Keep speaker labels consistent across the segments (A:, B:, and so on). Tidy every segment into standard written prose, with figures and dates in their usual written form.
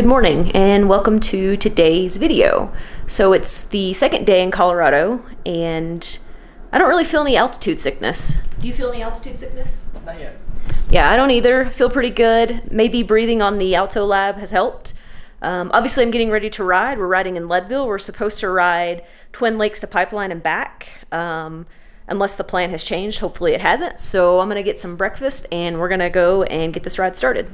A: Good morning and welcome to today's video. So it's the second day in Colorado and I don't really feel any altitude sickness. Do you feel any altitude sickness?
B: Not yet.
A: Yeah, I don't either. Feel pretty good. Maybe breathing on the Alto Lab has helped. Obviously I'm getting ready to ride. We're riding in Leadville. We're supposed to ride Twin Lakes to Pipeline and back. Unless the plan has changed. Hopefully it hasn't. So I'm gonna get some breakfast and we're gonna go and get this ride started.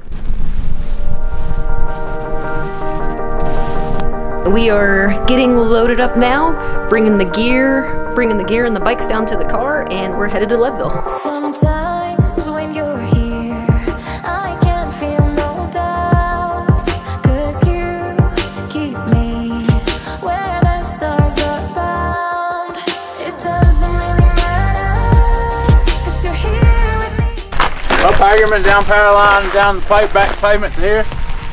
A: We are getting loaded up now, bringing the gear and the bikes down to the car, and we're headed to Leadville.
C: Sometimes when you're here, I can feel no doubt, 'cause you keep me where the stars are bound. It doesn't really matter, 'cause you're here with me.
B: Up Hagerman, down power line, down the back pavement to here.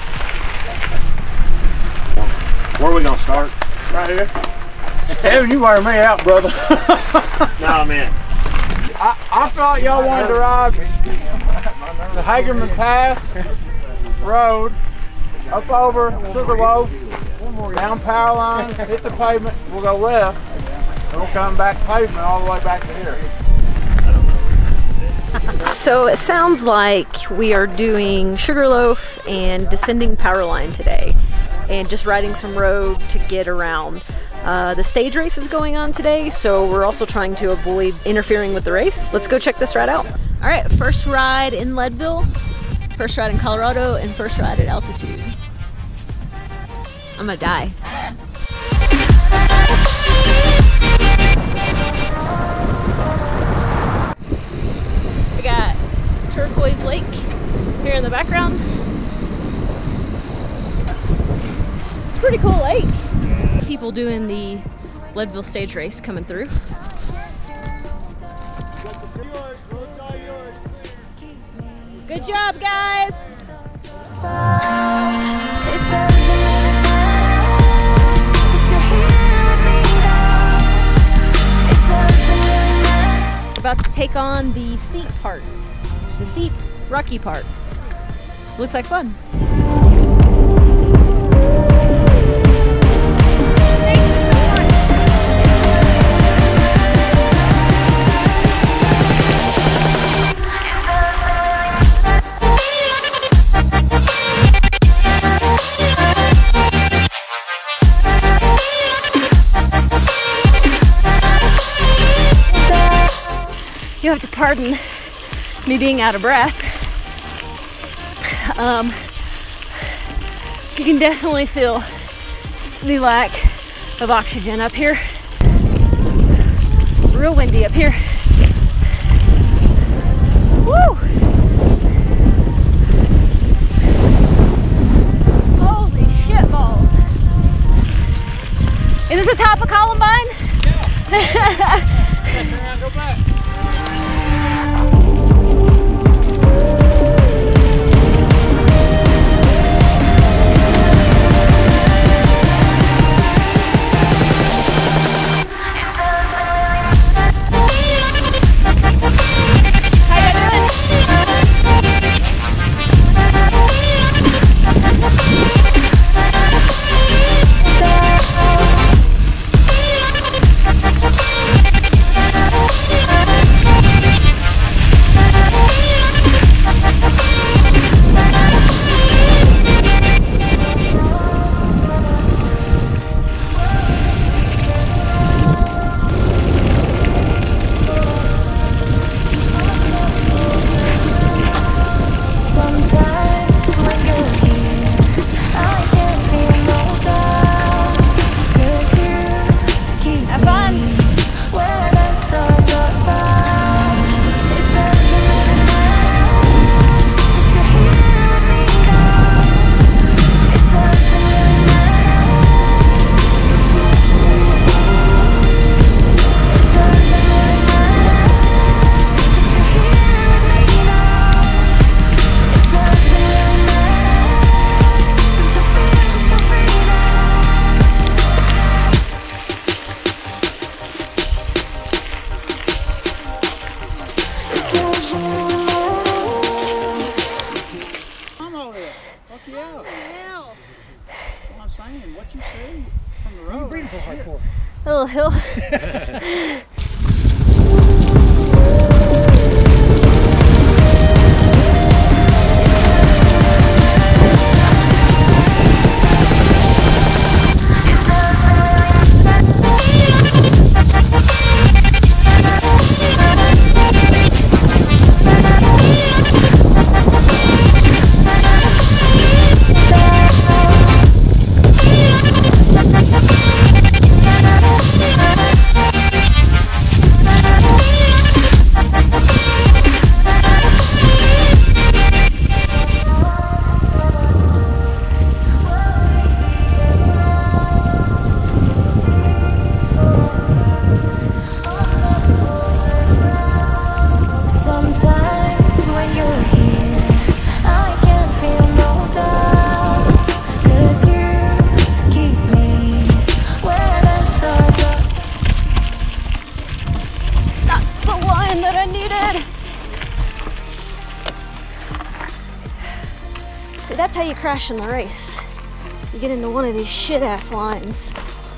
B: Where are we gonna start? Right here. Evan, you wear me out, brother.
D: Nah, man.
B: I thought y'all wanted to ride the Hagerman Pass Road, up over Sugarloaf, down power line, hit the pavement, we'll go left, and we'll come back pavement all the way back to here.
A: So it sounds like we are doing Sugarloaf and descending Powerline today, and just riding some road to get around. The stage race is going on today, so we're also trying to avoid interfering with the race. Let's go check this ride out. All right, first ride in Leadville, first ride in Colorado, and first ride at altitude. I'm gonna die. We got Turquoise Lake here in the background. It's a pretty cool lake. People doing the Leadville stage race coming through. Good job, guys!
C: It doesn't really matter, 'cause you're here with me now. It doesn't really matter.
A: We're about to take on the steep part, the steep, rocky part. Looks like fun. You have to pardon me being out of breath. You can definitely feel the lack of oxygen up here. It's real windy up here. Woo! Holy shit balls. Is this the top of Columbine?
B: Yeah. Go back. What you say from the road? You breathe so hard for?
A: Little hill. See, that's how you crash in the race. You get into one of these shit-ass lines.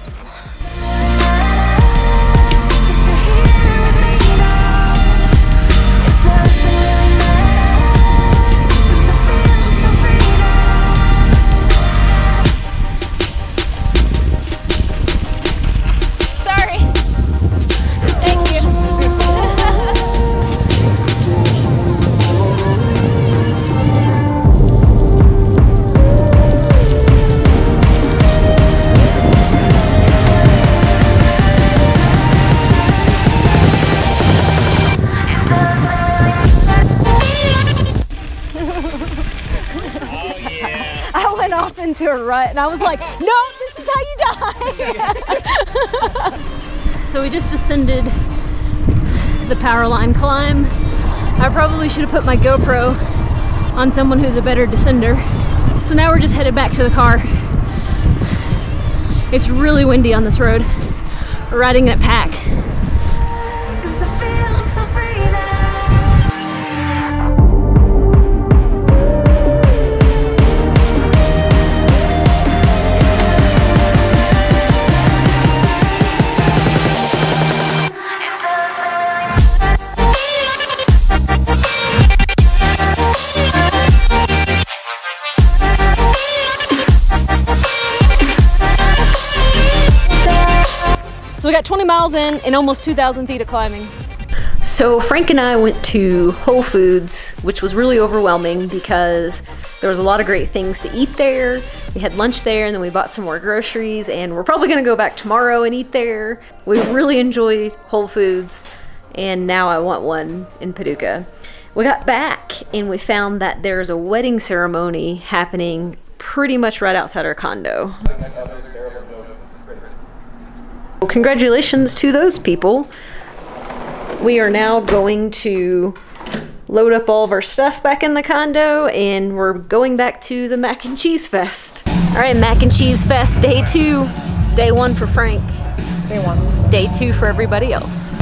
A: Off into a rut and I was like, no, this is how you die. So we just ascended the power line climb. I probably should have put my GoPro on someone who's a better descender. So now we're just headed back to the car. It's really windy on this road. We're riding in a pack. So we got 20 miles in and almost 2,000 feet of climbing. So Frank and I went to Whole Foods, which was really overwhelming because there was a lot of great things to eat there. We had lunch there and then we bought some more groceries and we're probably gonna go back tomorrow and eat there. We really enjoy Whole Foods and now I want one in Paducah. We got back and we found that there's a wedding ceremony happening pretty much right outside our condo. Well, congratulations to those people. We are now going to load up all of our stuff back in the condo and we're going back to the Mac and Cheese Fest. All right, Mac and Cheese Fest, day 2. Day 1 for Frank.
E: Day 1.
A: Day 2 for everybody else.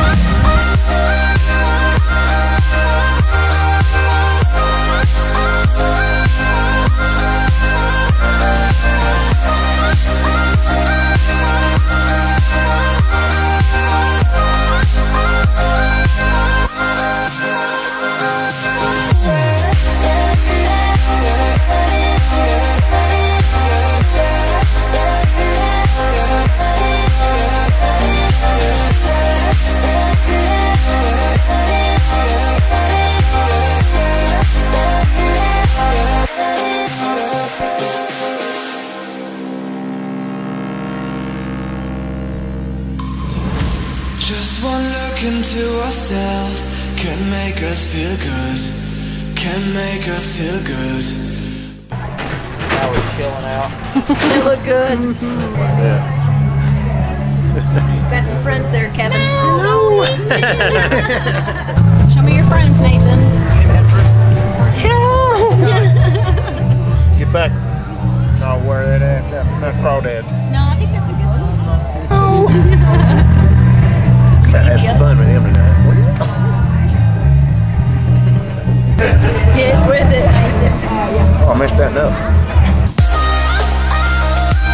F: Just one look into ourselves can make us feel good, can make us feel good.
B: Now we're chilling out.
A: They look good.
B: What's this?
A: Got some friends there, Kevin. Hello. Show me your friends, Nathan. Hello.
D: Get back. No, where that at? That crawdad.
A: No, I think that's a good one. Oh.
D: Had some fun with him tonight.
A: Get with it, Nathan.
D: Oh, I messed that up.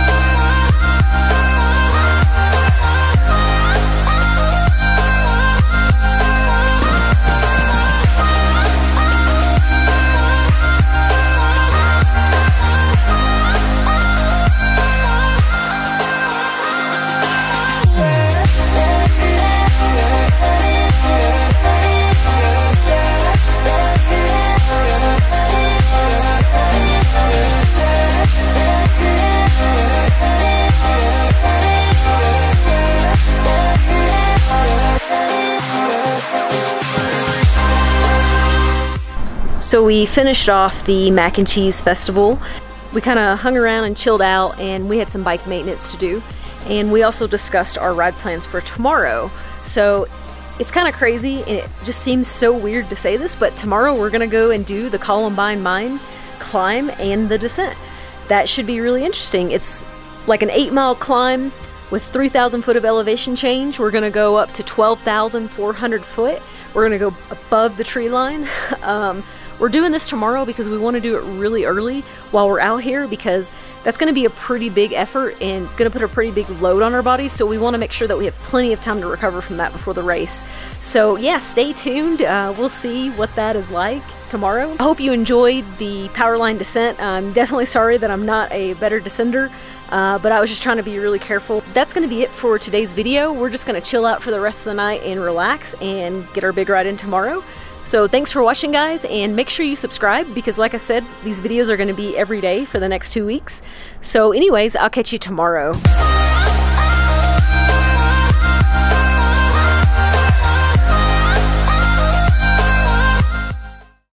A: So we finished off the Mac and Cheese Festival. We kind of hung around and chilled out, and we had some bike maintenance to do. And we also discussed our ride plans for tomorrow. So it's kind of crazy, and it just seems so weird to say this, but tomorrow we're gonna go and do the Columbine Mine climb and the descent. That should be really interesting. It's like an 8-mile climb with 3,000 foot of elevation change. We're gonna go up to 12,400 foot. We're gonna go above the tree line. We're doing this tomorrow because we want to do it really early while we're out here, because that's going to be a pretty big effort and it's going to put a pretty big load on our bodies. So we want to make sure that we have plenty of time to recover from that before the race. So yeah, stay tuned. We'll see what that is like tomorrow. I hope you enjoyed the Powerline descent. I'm definitely sorry that I'm not a better descender, but I was just trying to be really careful. That's going to be it for today's video. We're just going to chill out for the rest of the night and relax and get our big ride in tomorrow. So thanks for watching, guys, and make sure you subscribe, because like I said, these videos are going to be every day for the next 2 weeks. So anyways, I'll catch you tomorrow.